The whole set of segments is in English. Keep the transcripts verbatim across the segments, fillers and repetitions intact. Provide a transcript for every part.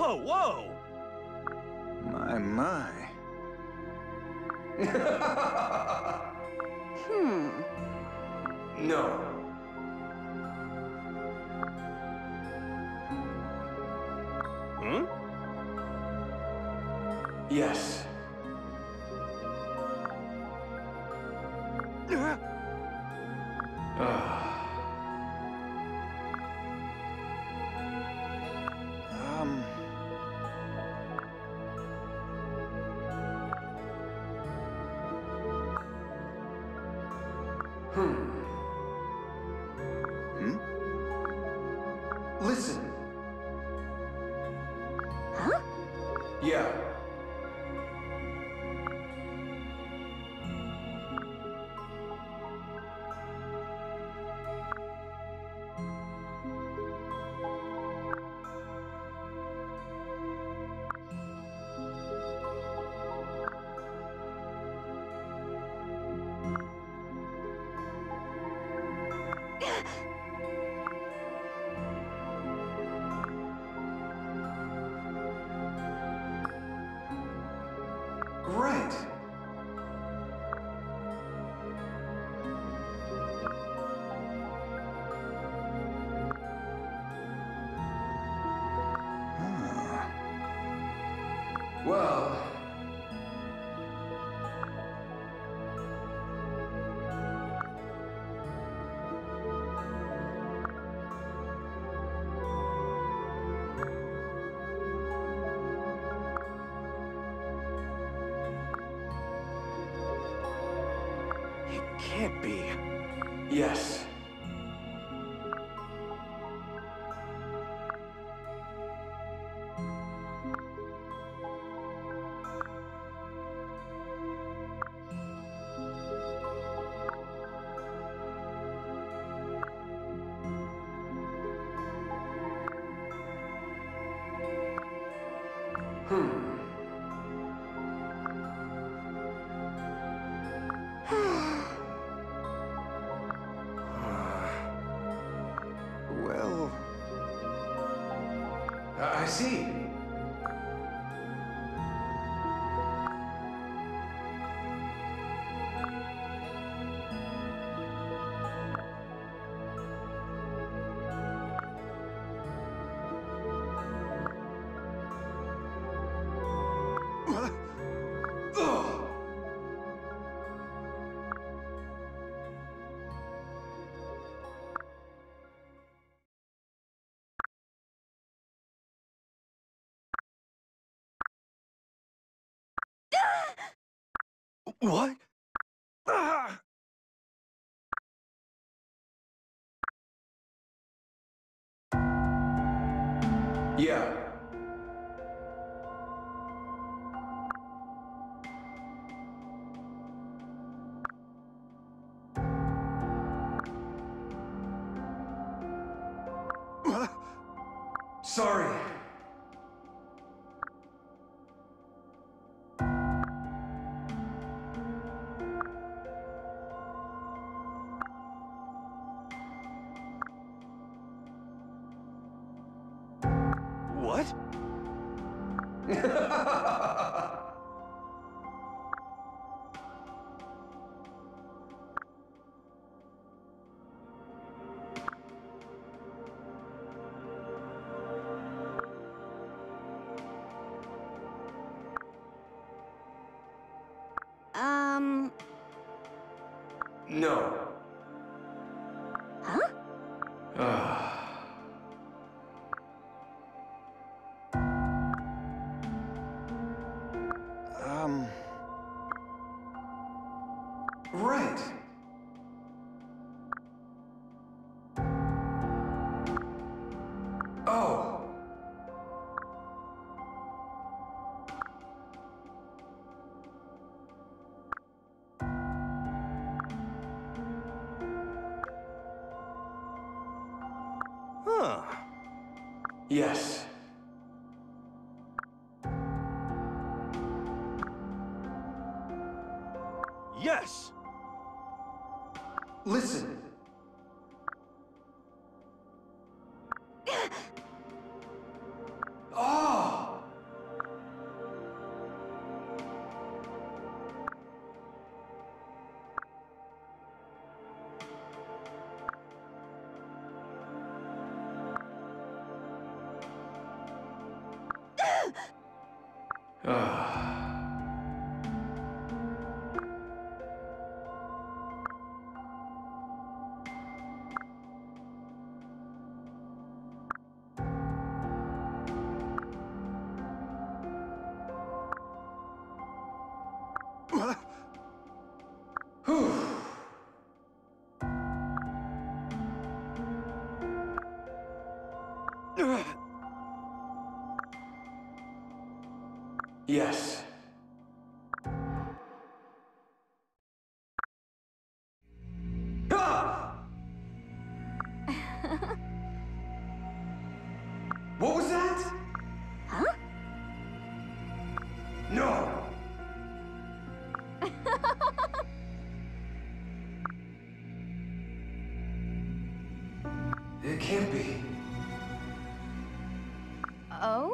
Whoa, whoa! My, my. Hmm. No. Hmm? Yes. Um... Hmm. Hmm? Listen. Huh? Yeah. Right. Huh. Well... It can't be. Yes. Hmm. Well... I I see. Ugh. What? Ah! Yeah. Sorry. What? Um... No. Huh? Ah. Um... Right. Oh. Huh. Yes. Yes! Listen. Oh! Ah. Yes. Ah! What was that? Huh? No! It can't be. Oh?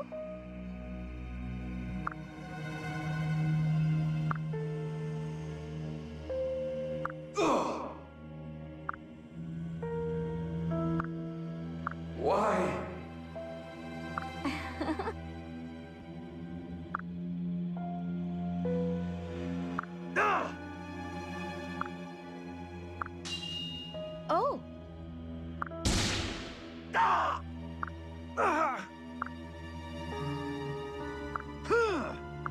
Ugh! Why? Ah! Oh. Ah! Ah! Huh!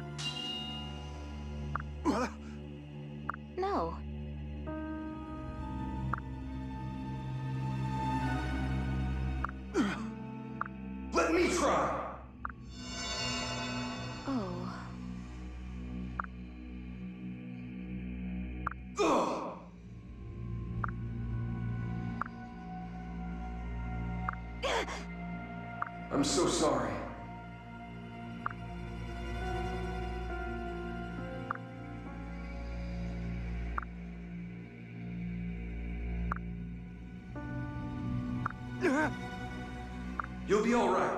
No. Let me try! Oh. Ugh! I'm so sorry. You'll be all right.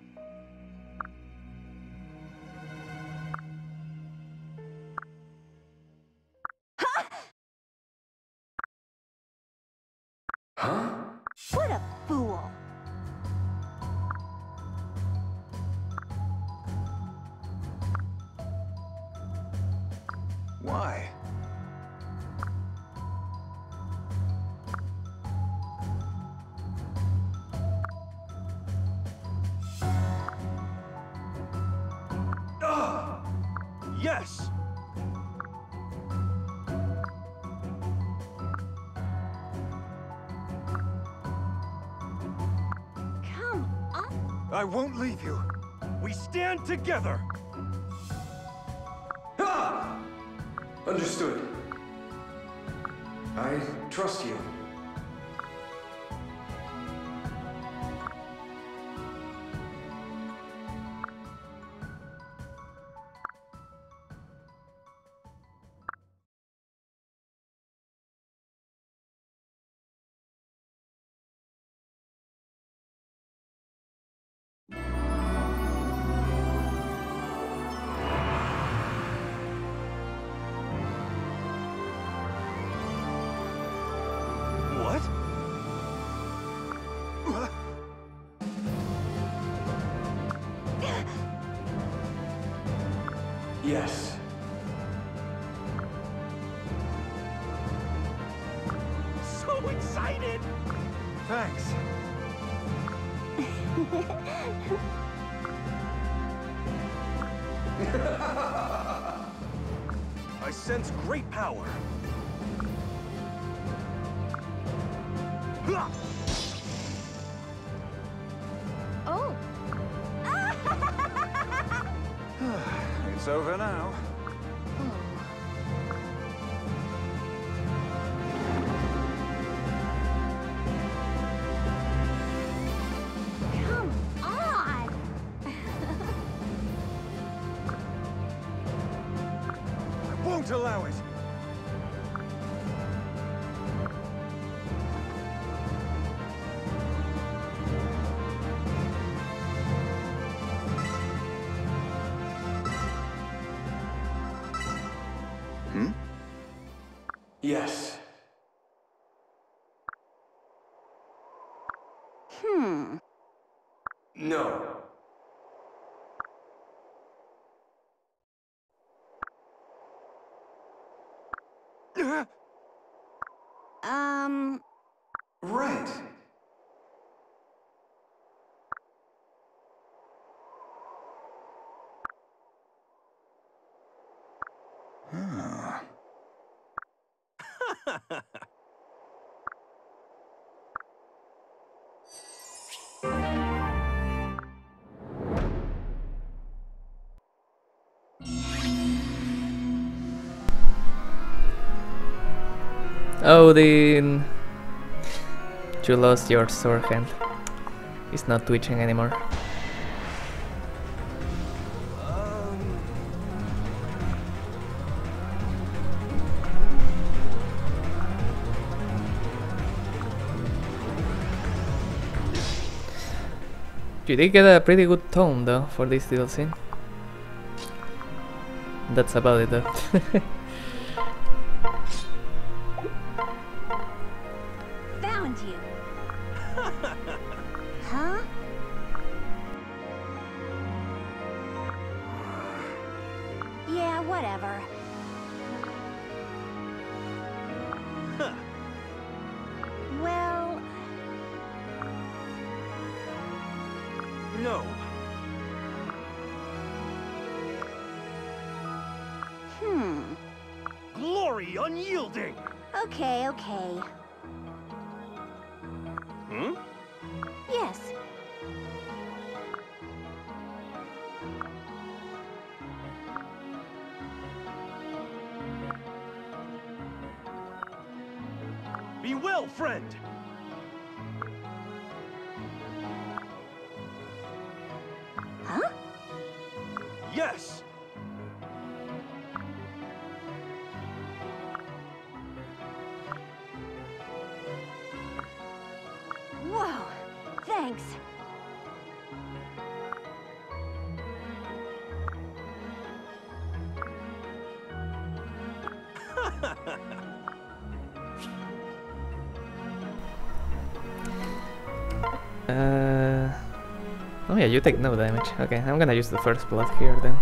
Huh? What a fool. Why? Ah! Yes! Come on. I won't leave you. We stand together. Ah! Understood. I trust you. What? Yes. So excited! Thanks. I sense great power. Huh! Oh. It's over now. Come on. I won't allow it. Hmm? Yes. Hmm. No. Um, Right. Huh. Odin! You lost your sword hand. It's not twitching anymore. Um, You did get a pretty good tone though for this little scene. That's about it though. found you. Huh? Yeah, whatever. huh. Well, No. hmm. Glory unyielding! Okay, okay. Hmm? Yes. Be well, friend! Huh? Yes! Whoa. Thanks. Uh, oh yeah, you take no damage. Okay, I'm gonna use the first blood here then.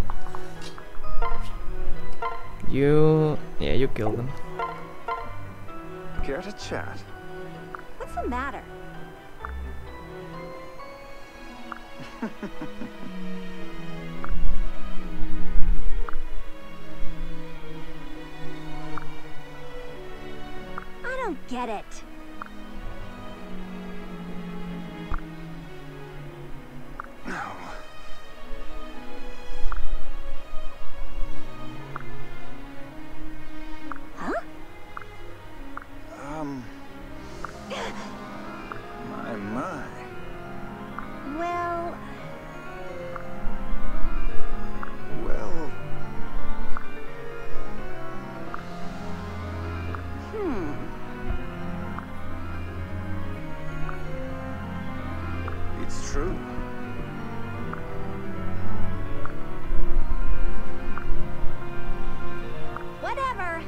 You... yeah, you killed them. Care to chat? What's the matter? I don't get it. No. Huh? Um. My, my. Well, Well, hmm. it's true. Whatever.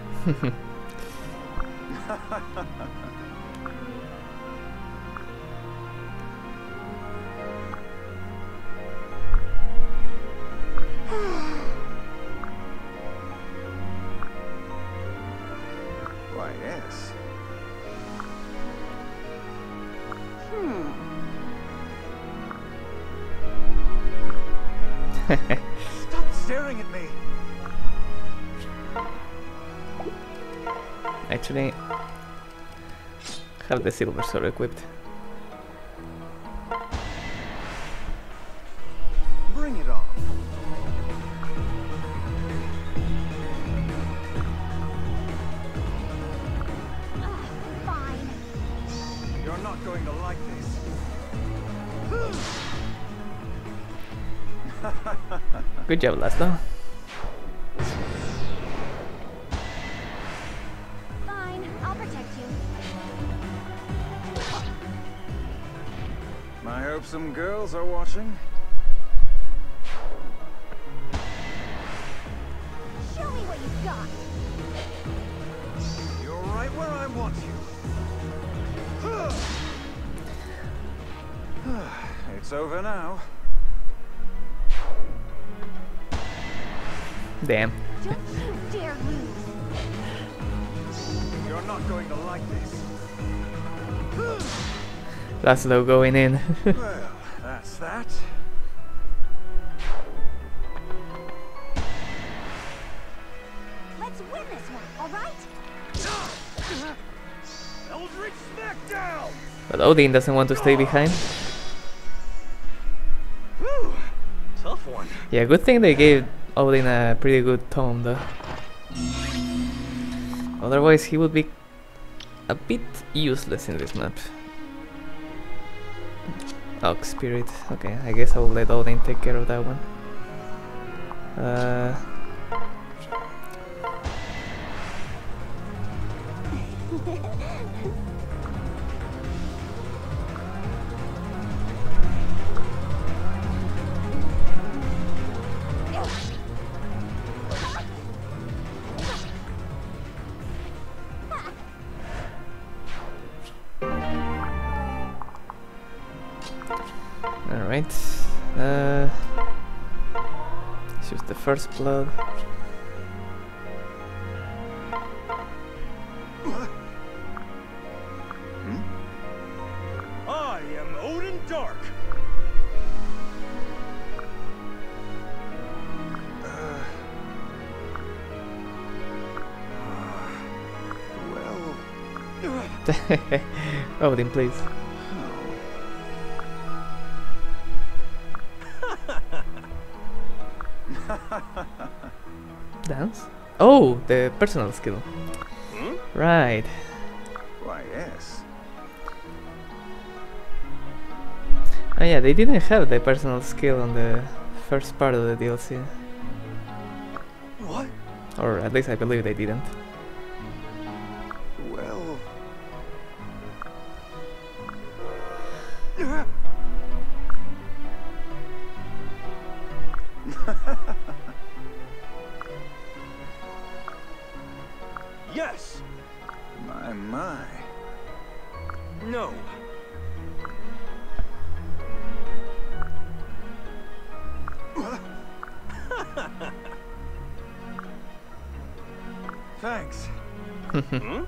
Why, yes. Hmm. Stop staring at me. Actually, have the silver sword equipped. Bring it on. Ugh, fine. You're not going to like this. Good job, Laszlo. Fine, I'll protect you. I hope some girls are watching. Show me what you've got. You're right where I want you. It's over now. Damn. Don't you dare lose. You're not going to like this. Laszlo going in. Well, that's that. Let's win this one, alright? Eldritch Smackdown! But Odin doesn't want to stay behind. Whew. Tough one. Yeah, good thing they gave Odin a pretty good tome though. Otherwise he would be a bit useless in this map. Ox Spirit. Okay, I guess I will let Odin take care of that one. Uh... Alright, uh, let's use the first blood. I am Odin Dark. Well, Odin, please. Dance? Oh, the personal skill. Hmm? Right. why, yes. Oh yeah, they didn't have the personal skill on the first part of the D L C. What? Or at least I believe they didn't. Well, Yes. my, my. No. Thanks. Hmm?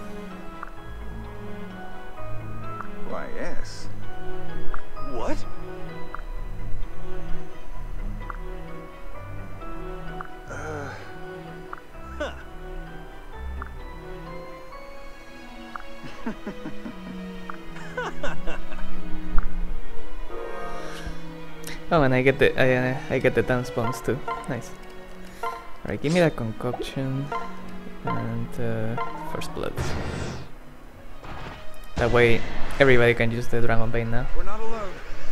Why, yes. What? Uh, Huh. Oh, and I get the I, uh, I get the dance bonus too. Nice. Alright, give me that concoction and uh, first blood. That way, everybody can use the Dragon Bane now. we're not alone.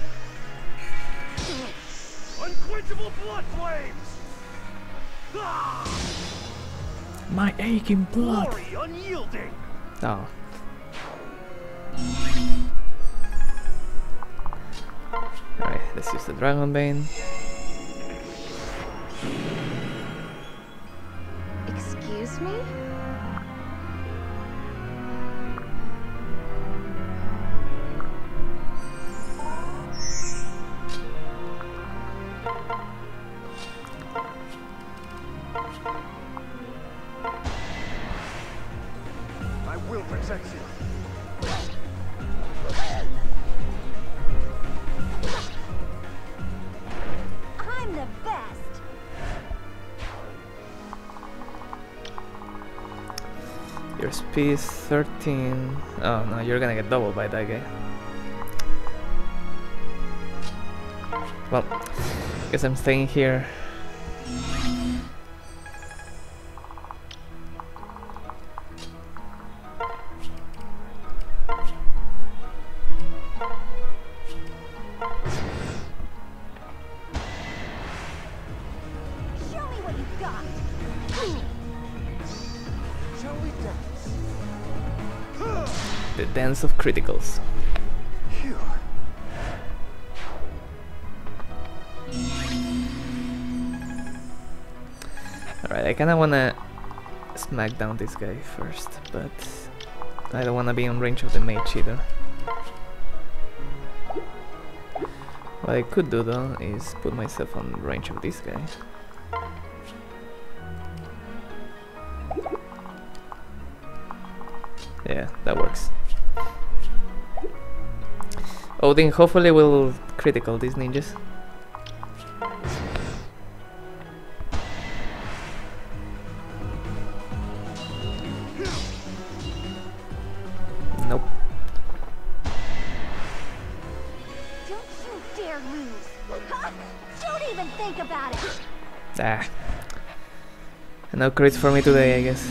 Unquenchable blood flames! Ah! My aching blood. Glory unyielding! Oh. Alright, let's use the Dragon Bane. Excuse me? I will protect you. I'm the best. Your speed is thirteen. Oh no, you're gonna get doubled by that guy. Well, guess I'm staying here. Show me what you've got. Shall we dance? The dance of criticals. Phew. Alright, I kinda wanna smack down this guy first, but I don't wanna be in range of the mage either. What I could do though is put myself on range of this guy. Yeah, that works. Odin hopefully will critical these ninjas. Nope. Don't you dare lose. Huh? Don't even think about it. Ah. No crits for me today, I guess.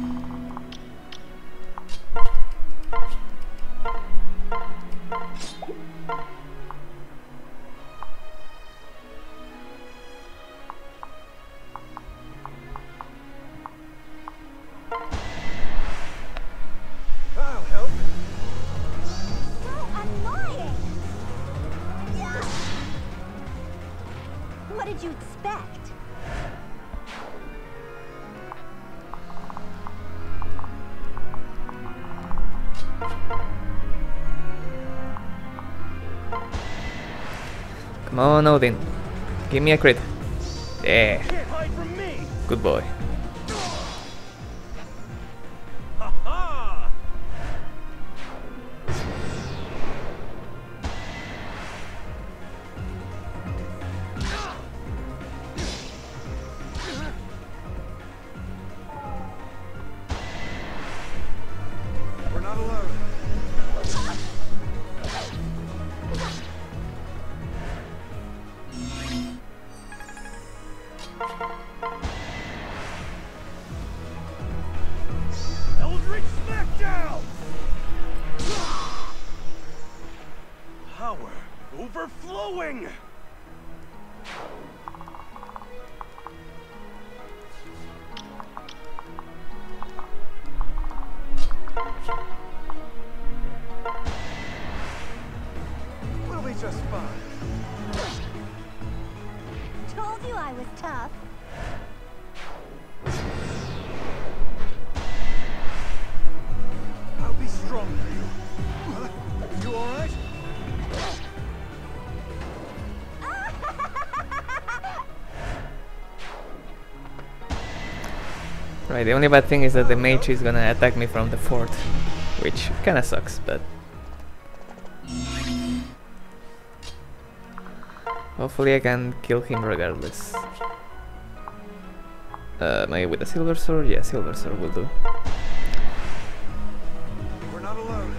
I'll help. So annoying. Yeah. What did you expect? Come on, Odin. Give me a crit. Yeah, Can't hide from me. good boy. Ha ha! We're not alone. Eldritch Smackdown! Power overflowing! We'll be just fine. Told you I was tough. I'll be strong for you. Huh? You all right? Right, the only bad thing is that the mage is gonna attack me from the fort, which kinda sucks, but hopefully I can kill him regardless. Uh, maybe with a silver sword? Yeah, silver sword will do. We're not alone.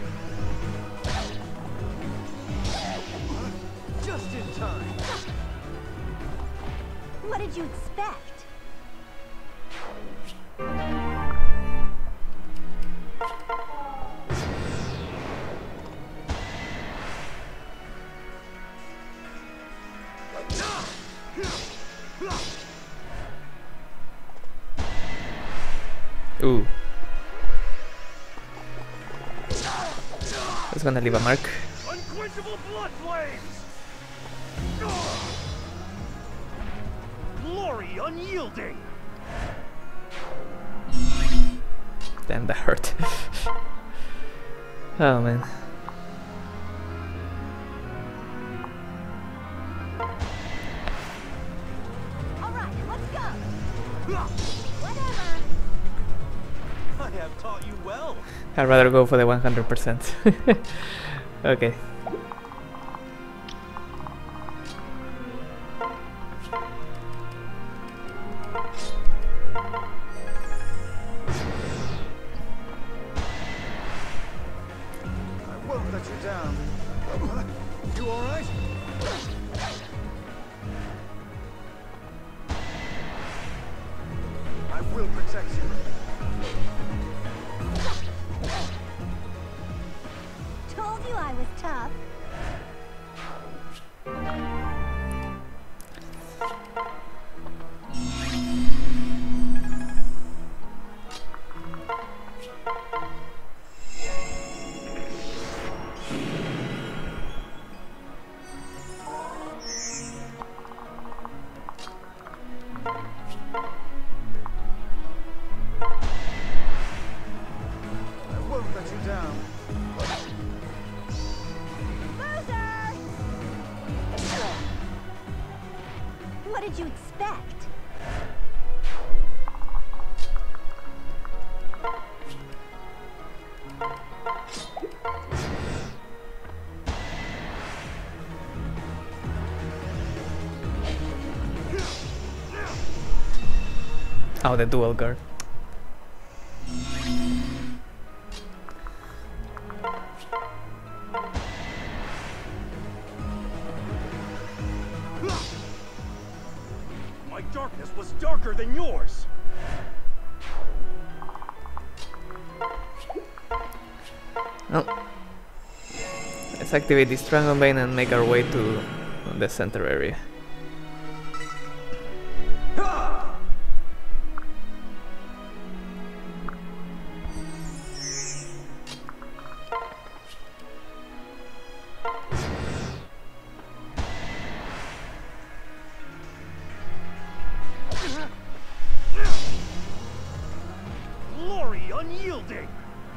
Just in time. What did you expect? Ooh. It's gonna leave a mark. Unquenchable blood flames! Glory unyielding! Damn, that hurt. Oh man. All right, let's go. Ha! Whatever. I have taught you well. I'd rather go for the one hundred percent. Okay. I won't let you down. You all right? I will protect you. Told you I was tough. Oh, the dual guard. My darkness was darker than yours. Oh. Let's activate this Dragon Bane and make our way to the center area. Glory unyielding.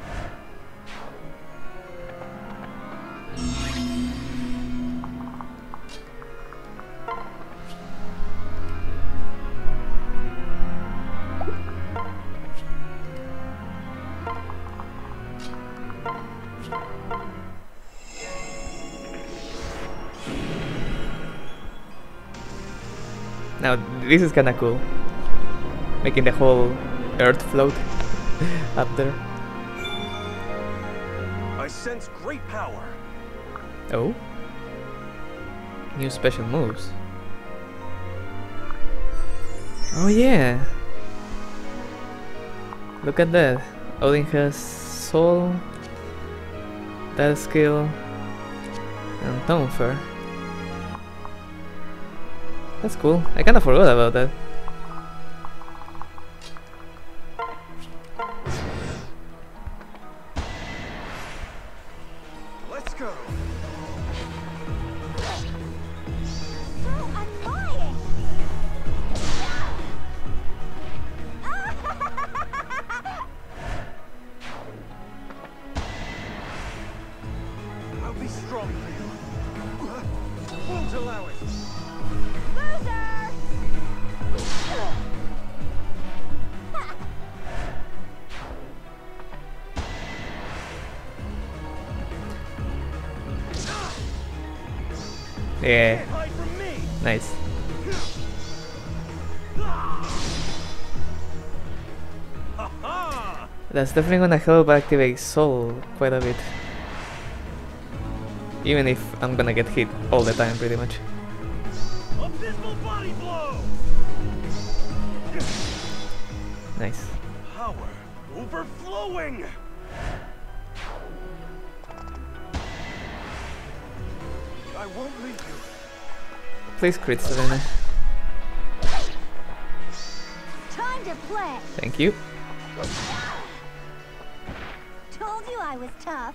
Now this is kinda cool. Making the whole earth float up there. I sense great power. Oh. New special moves. Oh yeah. Look at that. Odin has Soul, that skill, and Tonfer. That's cool. I kinda forgot about that. Let's go. So annoying! I'll be strong for you. Won't allow it. Loser! Yeah, Can't hide from me. nice. Ha-ha! That's definitely gonna help activate Soul quite a bit. Even if I'm gonna get hit all the time, pretty much. Abysmal body blow. Nice. Power overflowing. I won't leave you. Please crit, Selena. Time to play! Thank you. Told you I was tough.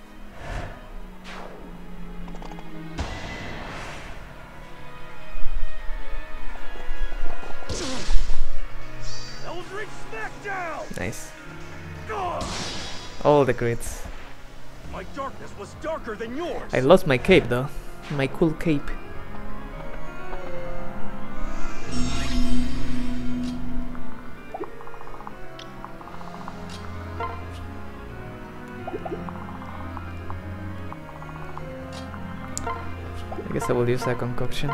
Eldritch Smackdown. Nice. Ugh. All the crits. My darkness was darker than yours. I lost my cape though. My cool cape. I guess I will use that concoction.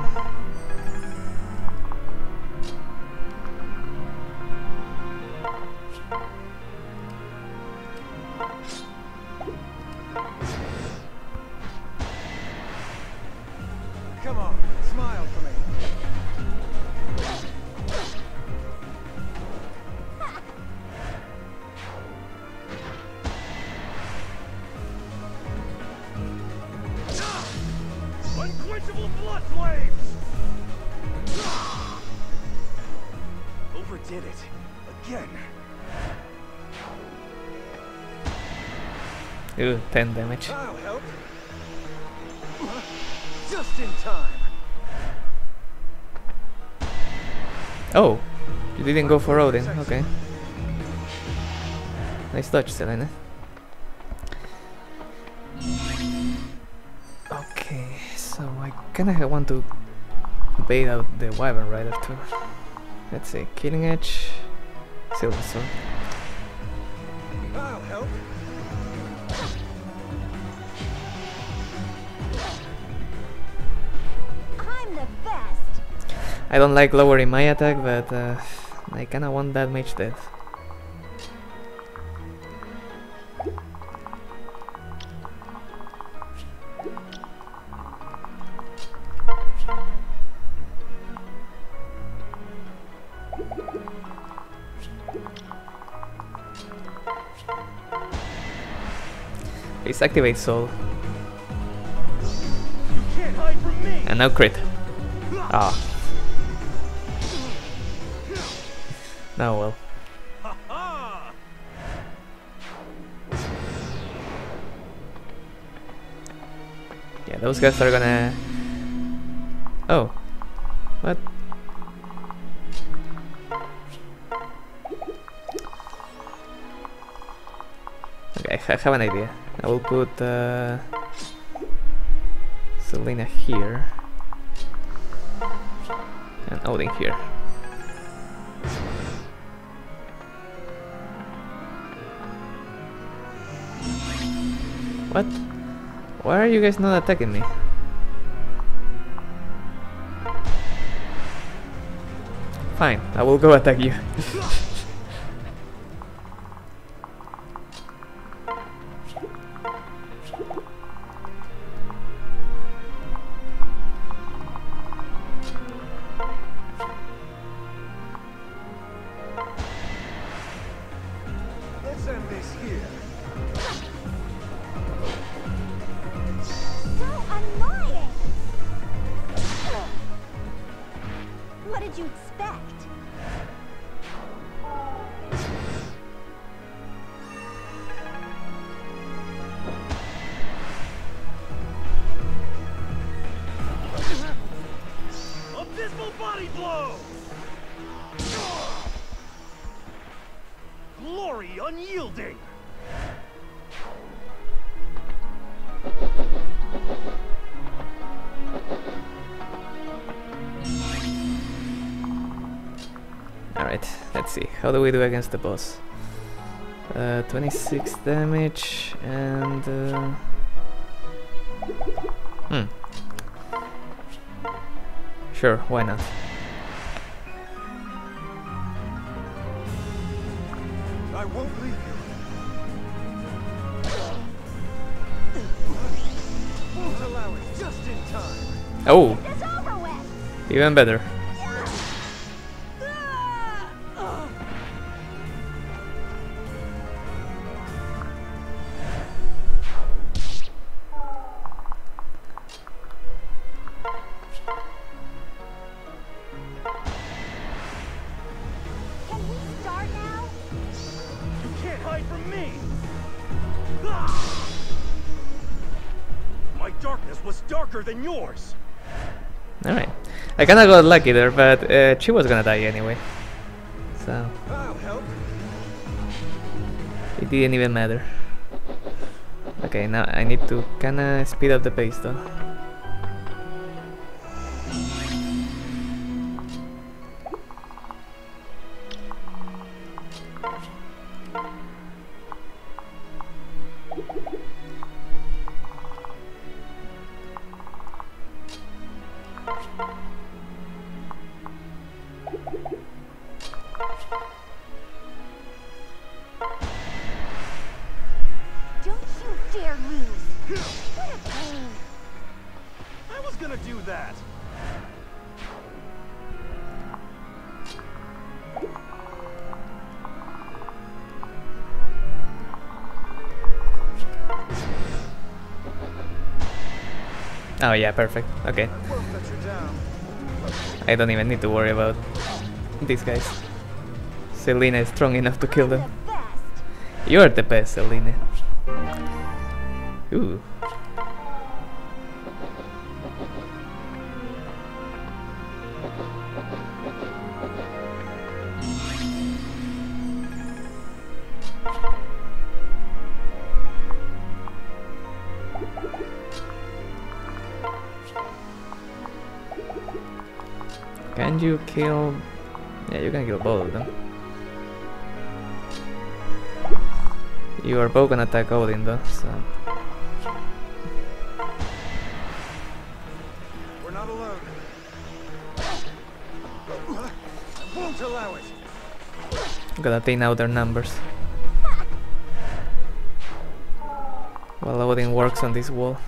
Come on, smile for me. Unquenchable blood flames. Overdid it again. Ooh, ten damage. I'll help. Just in time. Oh, you didn't go for Odin. Okay. Nice dodge, Selena. Okay, so I kinda want to bait out the Wyvern Rider too. Let's see, Killing Edge, Silver Sword. I'll help. I'm the best! I don't like lowering my attack, but uh, I kinda want that mage dead. Please activate soul. You can't hide from me! And now crit. Ah. Now well. Ha-ha! Yeah, those guys are gonna... Oh. What? Okay, I have an idea. I will put uh, Selena here. And Odin here. What? Why are you guys not attacking me? Fine, I will go attack you. Let's end this here. So annoying! What did you expect? Abysmal body blow! Glory unyielding! Alright, let's see. How do we do against the boss? Uh, twenty-six damage and... Uh... Hmm. Sure, why not? I won't leave you. Won't allow it just in time. Oh! It's over with! Even better. Can we start now? You can't hide from me! Ah! My darkness was darker than yours! Alright. I kinda got lucky there, but uh, she was gonna die anyway. So, I'll help. it didn't even matter. Okay, now I need to kinda speed up the pace though. Don't you dare lose! What a pain! I was gonna do that! Oh yeah, perfect. Okay. I won't let you down. I don't even need to worry about these guys. Selena is strong enough to kill The them. best! You're the best, Selena. Ooh. Can you kill... Yeah, you can kill both of them. You are both gonna attack Odin though, so... We're not alone. I won't allow it. Gotta thin out their numbers. While loading works on this wall.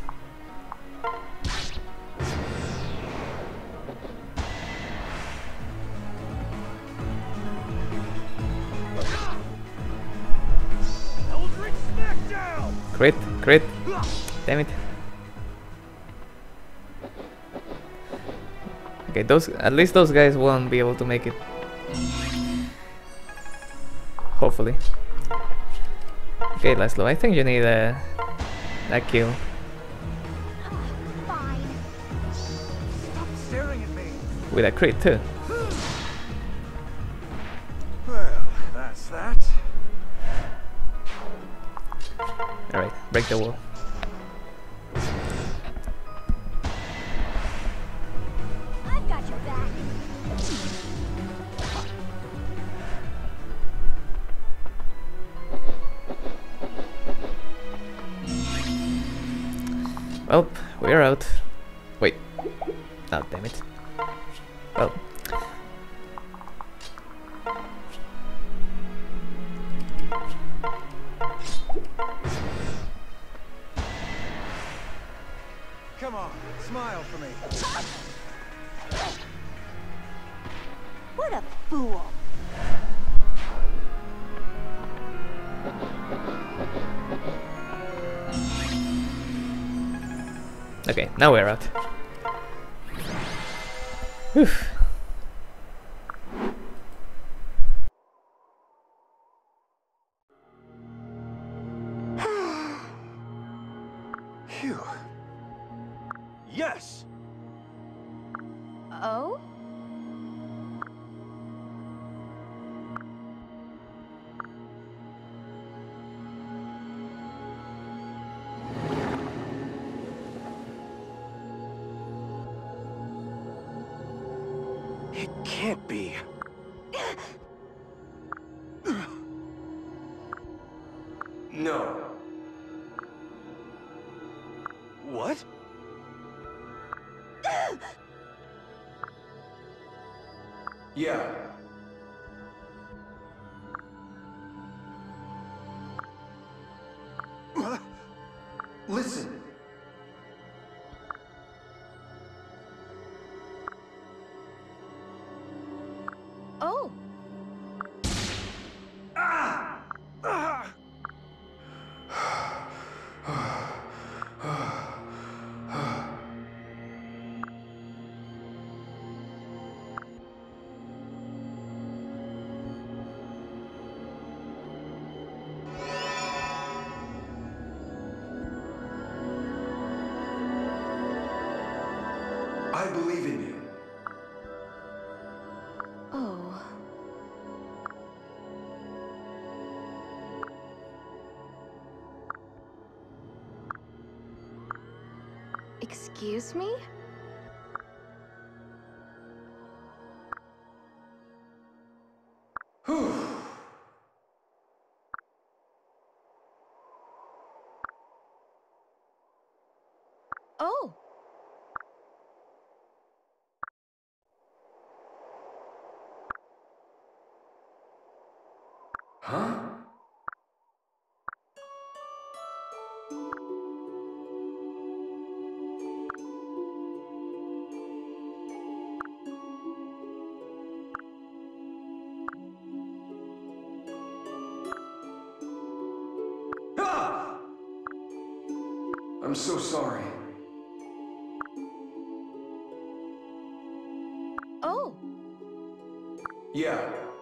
Eldritch Smackdown! Crit, crit. Damn it. Okay, those at least those guys won't be able to make it. Hopefully. Okay, Laszlo, I think you need a, a kill. Fine. Stop staring at me. With a crit too. Well, that's that. Alright, break the wall. I've got your back. Well, we're out. Wait. Oh, damn it. Well. Come on, smile for me. What a fool. Okay, now we're out. Whew. Phew. Yes! Oh? It can't be. No. What? Yeah. Listen. Oh. I believe in you. Oh. Excuse me? Oh. Huh? Ah! I'm so sorry. Oh. Yeah.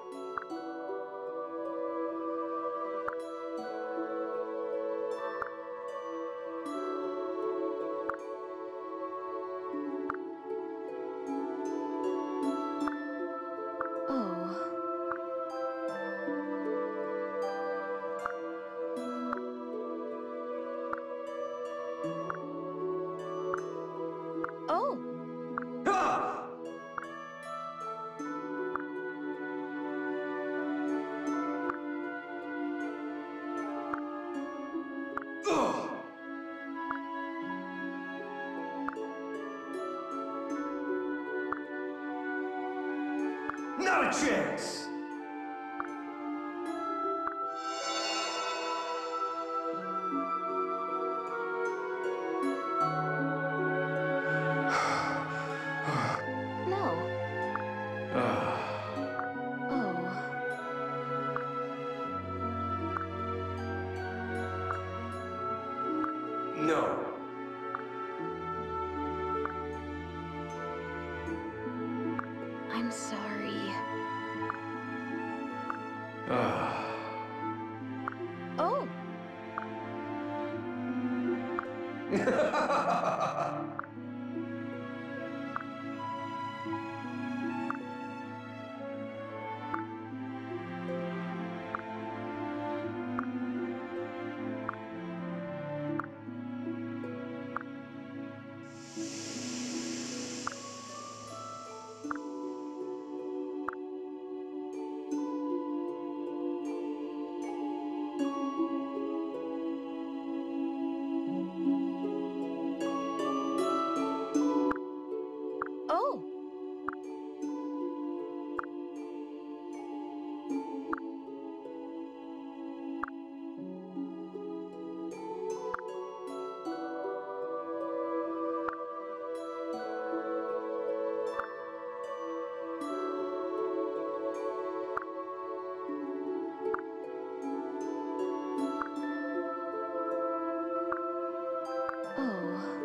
Oh. Oh. Ah! Ugh! Not a chance! No. I'm sorry. Ah. Oh, oh. Oh.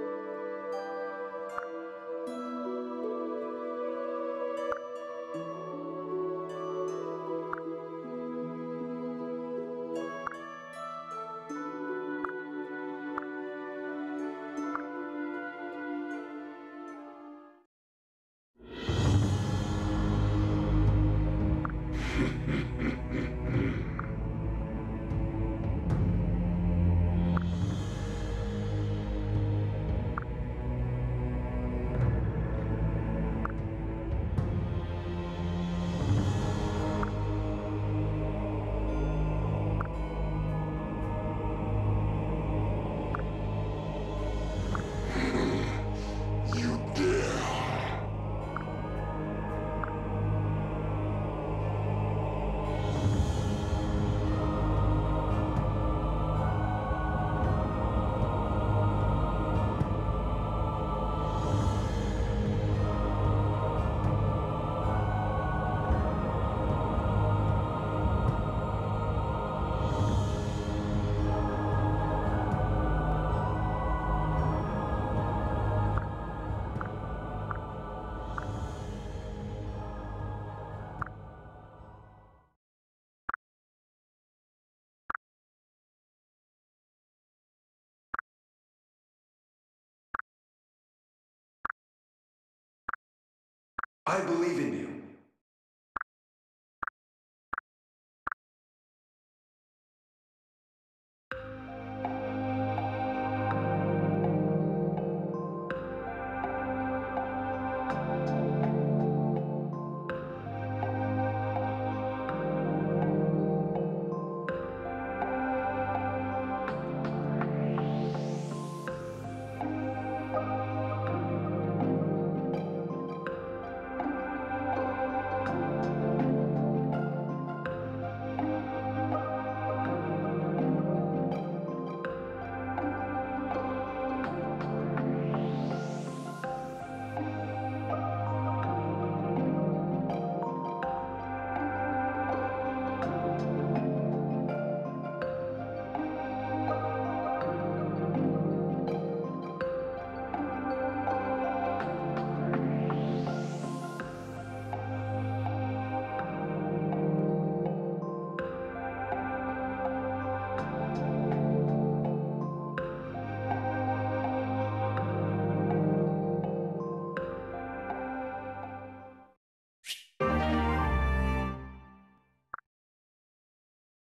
I believe in you.